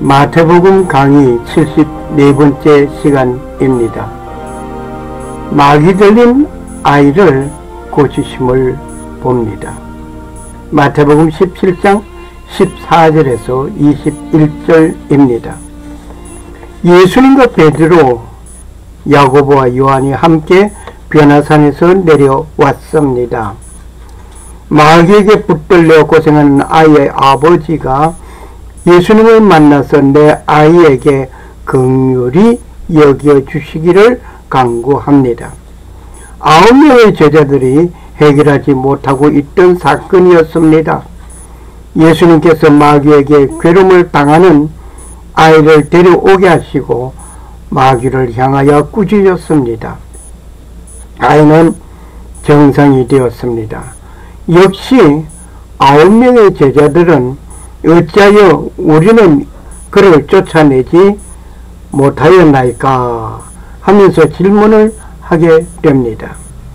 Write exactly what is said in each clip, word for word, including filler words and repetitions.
마태복음 강의 칠십사 번째 시간입니다. 마귀 들린 아이를 고치심을 봅니다. 마태복음 십칠 장 십사 절에서 이십일 절입니다. 예수님과 베드로, 야고보와 요한이 함께 변화산에서 내려왔습니다. 마귀에게 붙들려 고생하는 아이의 아버지가 예수님을 만나서 내 아이에게 긍휼히 여겨 주시기를 간구합니다. 아홉 명의 제자들이 해결하지 못하고 있던 사건이었습니다. 예수님께서 마귀에게 괴로움을 당하는 아이를 데려오게 하시고 마귀를 향하여 꾸짖었습니다. 아이는 정상이 되었습니다. 역시 아홉 명의 제자들은 어찌하여 우리는 그를 쫓아내지 못하였나이까 하면서 질문을 하게 됩니다.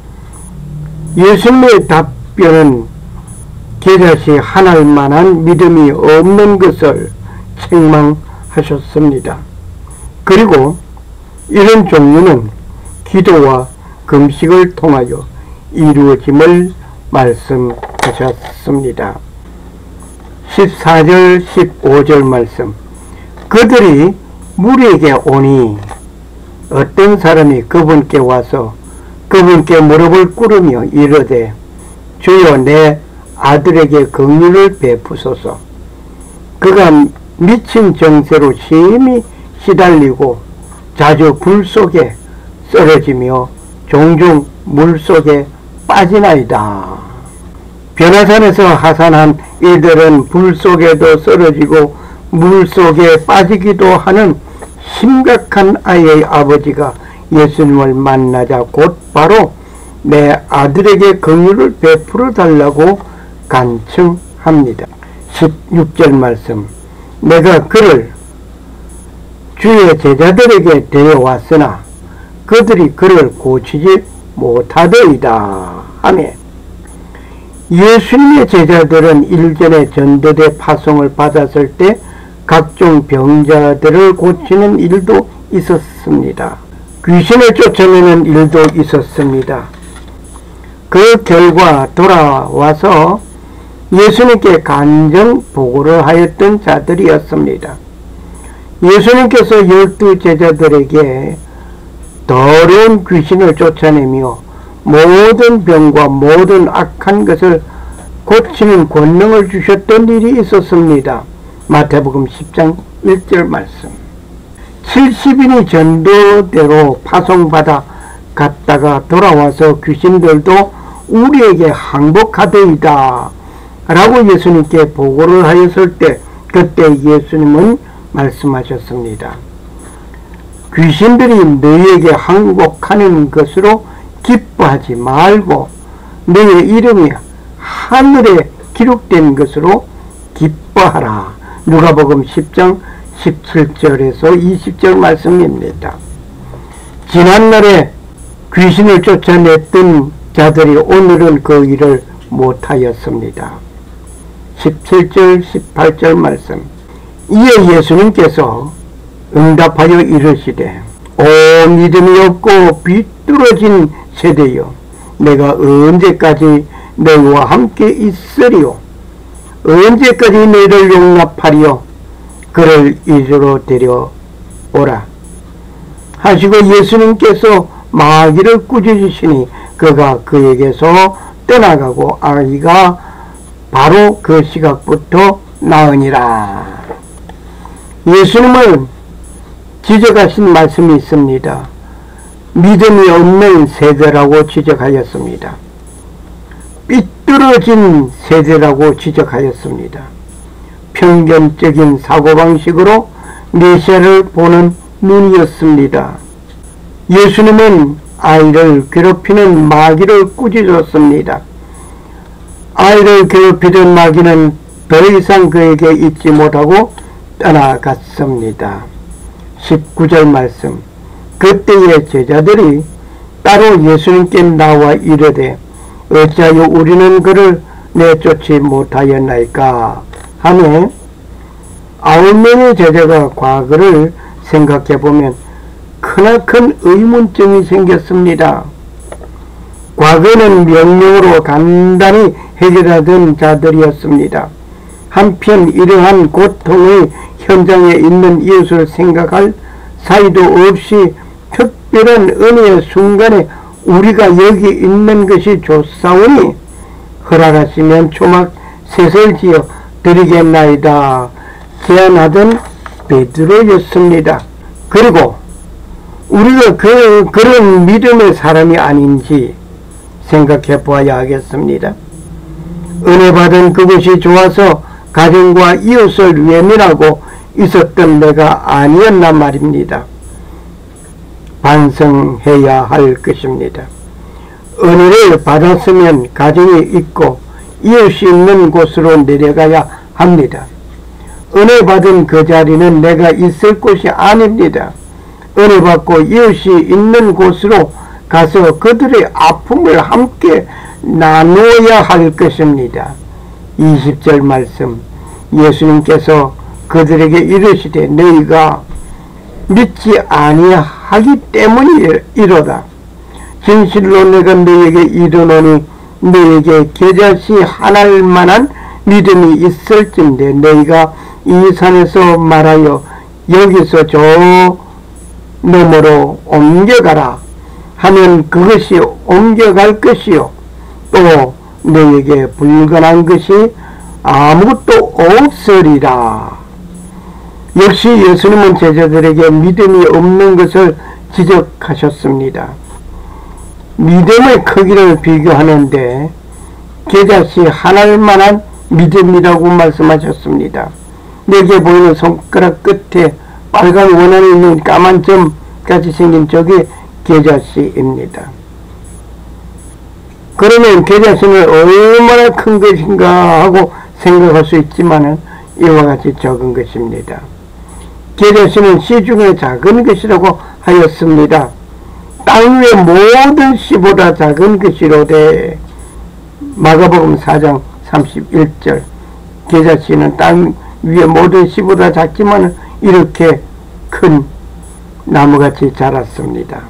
예수님의 답변은 겨자씨 하나일 만한 믿음이 없는 것을 책망하셨습니다. 그리고 이런 종류는 기도와 금식을 통하여 이루어짐을 말씀하셨습니다. 십사 절 십오 절 말씀. 그들이 무리에게 오니 어떤 사람이 그분께 와서 그분께 무릎을 꿇으며 이르되 주여 내 아들에게 긍휼을 베푸소서. 그가 미친 정세로 심히 시달리고 자주 불 속에 쓰러지며 종종 물 속에 빠지나이다. 변화산에서 하산한 이들은 불 속에도 쓰러지고 물 속에 빠지기도 하는 심각한 아이의 아버지가 예수님을 만나자 곧바로 내 아들에게 긍휼을 베풀어 달라고 간청합니다. 십육 절 말씀. 내가 그를 주의 제자들에게 데려왔으나 그들이 그를 고치지 못하더이다 하며, 예수님의 제자들은 일전에 전도대 파송을 받았을 때 각종 병자들을 고치는 일도 있었습니다. 귀신을 쫓아내는 일도 있었습니다. 그 결과 돌아와서 예수님께 간증 보고를 하였던 자들이었습니다. 예수님께서 열두 제자들에게 더러운 귀신을 쫓아내며 모든 병과 모든 악한 것을 고치는 권능을 주셨던 일이 있었습니다. 마태복음 십 장 일 절 말씀. 칠십 인이 전도대로 파송받아 갔다가 돌아와서 귀신들도 우리에게 항복하더이다 라고 예수님께 보고를 하였을 때, 그때 예수님은 말씀하셨습니다. 귀신들이 너희에게 항복하는 것으로 기뻐하지 말고 너희의 이름이 하늘에 기록된 것으로 기뻐하라. 누가복음 십 장 십칠 절에서 이십 절 말씀입니다. 지난날에 귀신을 쫓아냈던 자들이 오늘은 그 일을 못하였습니다. 십칠 절 십팔 절 말씀. 이에 예수님께서 응답하여 이르시되 오 믿음이 없고 비뚤어진 세대여, 내가 언제까지 너희와 함께 있으리요? 언제까지 너희를 용납하리요? 그를 이리로 데려오라 하시고 예수님께서 마귀를 꾸짖으시니 그가 그에게서 떠나가고 아이가 바로 그 시각부터 나으니라. 예수님을 지적하신 말씀이 있습니다. 믿음이 없는 세대라고 지적하였습니다. 삐뚤어진 세대라고 지적하였습니다. 편견적인 사고방식으로 메시아를 보는 눈이었습니다. 예수님은 아이를 괴롭히는 마귀를 꾸짖었습니다. 아이를 괴롭히던 마귀는 더 이상 그에게 있지 못하고 떠나갔습니다. 십구 절 말씀. 그때의 제자들이 따로 예수님께 나와 이르되 어찌하여 우리는 그를 내쫓지 못하였나이까 하며 아홉 명의 제자가 과거를 생각해보면 크나큰 의문점이 생겼습니다. 과거는 명령으로 간단히 해결하던 자들이었습니다. 한편 이러한 고통의 현장에 있는 이웃을 생각할 사이도 없이 특별한 은혜의 순간에 우리가 여기 있는 것이 좋사오니 허락하시면 초막 셋을 지어 드리겠나이다 제안하던 베드로였습니다. 그리고 우리가 그, 그런 믿음의 사람이 아닌지 생각해 보아야 하겠습니다. 은혜 받은 그것이 좋아서 가정과 이웃을 외면하고 있었던 내가 아니었나 말입니다. 반성해야 할 것입니다. 은혜를 받았으면 가정이 있고 이웃이 있는 곳으로 내려가야 합니다. 은혜 받은 그 자리는 내가 있을 곳이 아닙니다. 은혜 받고 이웃이 있는 곳으로 가서 그들의 아픔을 함께 나누어야 할 것입니다. 이십 절 말씀, 예수님께서 그들에게 이르시되 너희가 믿지 아니하기 때문이로다. 진실로 내가 너희에게 이르노니 너희에게 겨자씨 하나일 만한 믿음이 있을진데 너희가 이 산에서 말하여 여기서 저 너머로 옮겨가라 하면 그것이 옮겨갈 것이요 또 너희에게 불가능한 것이 아무것도 없으리라. 역시 예수님은 제자들에게 믿음이 없는 것을 지적하셨습니다. 믿음의 크기를 비교하는데 겨자씨 하나일 만한 믿음이라고 말씀하셨습니다. 내게 보이는 손가락 끝에 빨간 원한이 있는 까만 점같이 생긴 저게 겨자씨입니다. 그러면 겨자씨는 얼마나 큰 것인가 하고 생각할 수 있지만 이와 같이 적은 것입니다. 겨자씨는 씨 중에 작은 것이라고 하였습니다. 땅 위의 모든 씨보다 작은 것이로되 마가복음 사 장 삼십일 절 겨자씨는 땅 위의 모든 씨보다 작지만 이렇게 큰 나무같이 자랐습니다.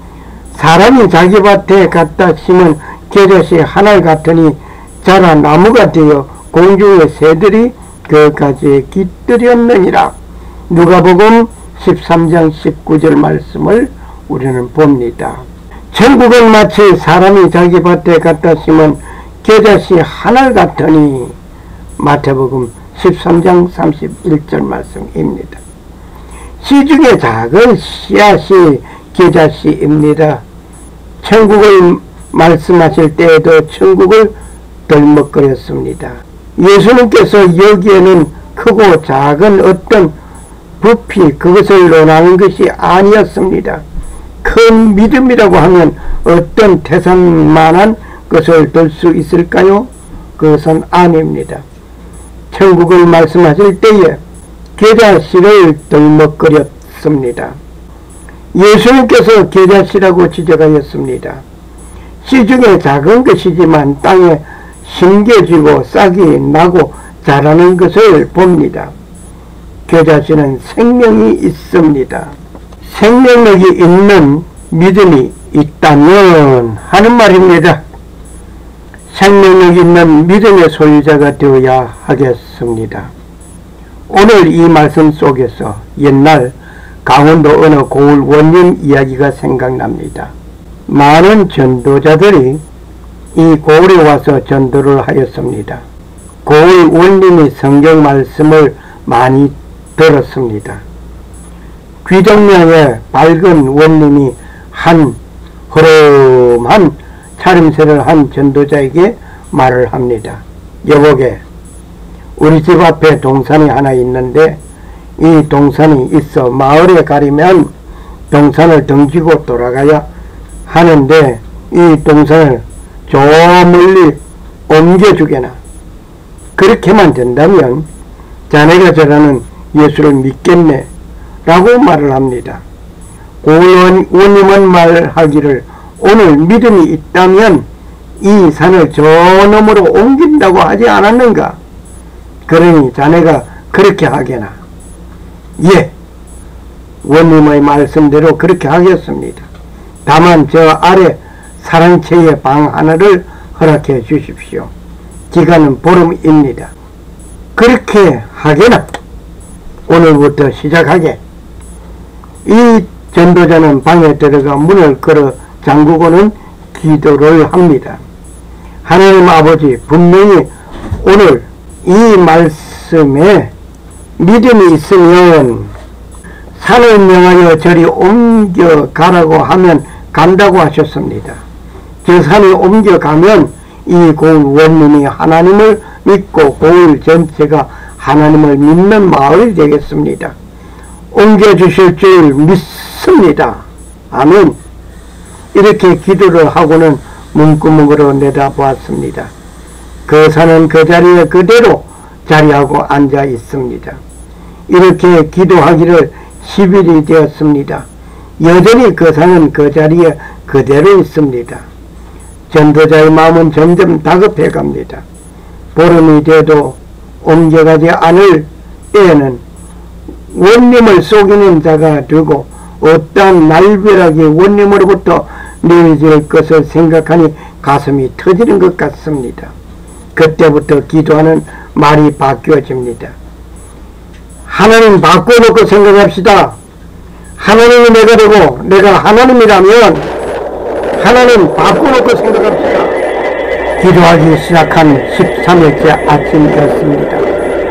사람이 자기 밭에 갖다 심은 겨자씨 하나 같으니 자라 나무가 되어 공중의 새들이 그 가지에 깃들였느니라. 누가복음 십삼 장 십구 절 말씀을 우리는 봅니다. 천국은 마치 사람이 자기 밭에 갖다 심은 겨자씨 하나 같으니 마태복음 십삼 장 삼십일 절 말씀입니다. 씨 중에 작은 씨앗이 겨자씨입니다. 천국을 말씀하실 때에도 천국을 덜먹거렸습니다. 예수님께서 여기에는 크고 작은 어떤 부피 그것을 논하는 것이 아니었습니다. 큰 믿음이라고 하면 어떤 태산만한 것을 들 수 있을까요? 그것은 아닙니다. 천국을 말씀하실 때에 겨자씨를 덜먹거렸습니다. 예수님께서 겨자씨라고 지적하였습니다. 씨 중에 작은 것이지만 땅에 심겨지고 싹이 나고 자라는 것을 봅니다. 겨자씨는 생명이 있습니다. 생명력이 있는 믿음이 있다면 하는 말입니다. 생명력 있는 믿음의 소유자가 되어야 하겠습니다. 오늘 이 말씀 속에서 옛날 강원도 어느 고을 원님 이야기가 생각납니다. 많은 전도자들이 이 고을에 와서 전도를 하였습니다. 고을 원님이 성경 말씀을 많이 들었습니다. 귀동명의 밝은 원님이 한 흐름한 차림새를 한 전도자에게 말을 합니다. 여보게, 우리 집 앞에 동산이 하나 있는데 이 동산이 있어 마을에 가려면 동산을 등지고 돌아가야 하는데 이 동산을 저 멀리 옮겨주게나. 그렇게만 된다면 자네가 저라는 예수를 믿겠네 라고 말을 합니다. 고원님은 말하기를 오늘 믿음이 있다면 이 산을 저 너머로 옮긴다고 하지 않았는가? 그러니 자네가 그렇게 하게나. 예, 원님의 말씀대로 그렇게 하겠습니다. 다만 저 아래 사랑채의 방 하나를 허락해 주십시오. 기간은 보름입니다. 그렇게 하게나 오늘부터 시작하게. 이 전도자는 방에 들어가 문을 걸어 잠그고는 기도를 합니다. 하나님 아버지, 분명히 오늘 이 말씀에 믿음이 있으면 산을 명하여 저리 옮겨가라고 하면 간다고 하셨습니다. 저 산에 옮겨가면 이 고을 원님이 하나님을 믿고 고을 전체가 하나님을 믿는 마을이 되겠습니다. 옮겨주실 줄 믿습니다. 아멘. 이렇게 기도를 하고는 문구멍으로 내다보았습니다. 그 산은 그 자리에 그대로 자리하고 앉아 있습니다. 이렇게 기도하기를 십 일이 되었습니다. 여전히 그 산은 그 자리에 그대로 있습니다. 전도자의 마음은 점점 다급해 갑니다. 보름이 돼도 옮겨가지 않을 때에는 원님을 속이는 자가 되고 어떠한 날벼락이 원님으로부터 내려질 것을 생각하니 가슴이 터지는 것 같습니다. 그때부터 기도하는 말이 바뀌어집니다. 하나님 바꿔놓고 생각합시다. 하나님이 내가 되고 내가 하나님이라면 하나님 바꿔놓고 생각합시다. 기도하기 시작한 십삼 일째 아침이었습니다.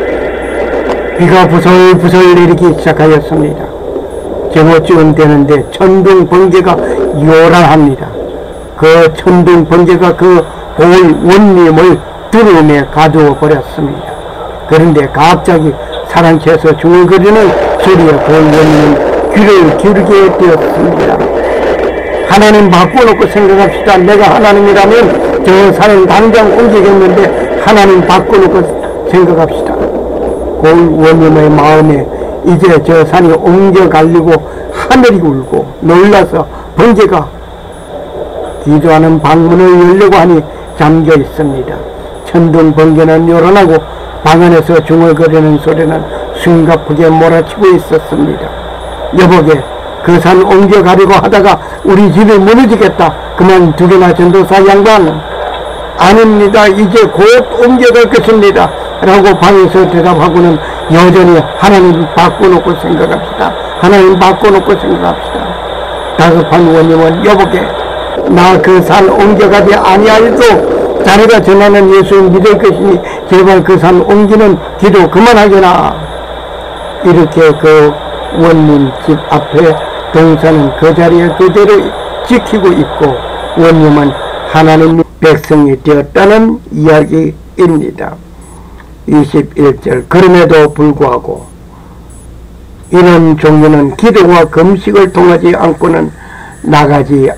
비가 부슬부슬 내리기 시작하였습니다. 정오쯤 되는데 천둥 번개가 요란합니다. 그 천둥 번개가 그 고을 원님을 두루매 가두어 버렸습니다. 그런데 갑자기 사랑채에서 중얼거리는 소리에 고을 원님은 귀를 기울게 되었습니다. 하나님 바꿔놓고 생각합시다. 내가 하나님이라면 저 산을 당장 옮기겠는데 하나님 바꿔놓고 생각합시다. 고을 원님의 마음에 이제 저 산이 옮겨가려고 하늘이 울고 놀라서 번개가 기도하는 방문을 열려고 하니 잠겨 있습니다. 천둥 번개는 요란하고 방 안에서 중얼거리는 소리는 숨가쁘게 몰아치고 있었습니다. 여보게, 그 산 옮겨가려고 하다가 우리 집이 무너지겠다. 그만 두개나 전도사 양반. 아닙니다. 이제 곧 옮겨갈 것입니다. 라고 방에서 대답하고는 여전히 하나님 바꿔놓고 생각합시다. 하나님 바꿔놓고 생각합시다. 다급한 원님은 여보게, 나 그 산 옮겨가지 아니하여도 자네가 전하는 예수 믿을 것이니 제발 그 산 옮기는 기도 그만하게나. 이렇게 그 원님 집 앞에 동산은 그 자리에 그대로 지키고 있고 원님은 하나님 백성이 되었다는 이야기입니다. 이십일 절. 그럼에도 불구하고 이런 종류는 기도와 금식을 통하지 않고는 나가지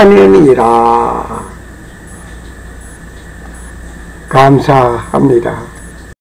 아니하느니라. 감사합니다.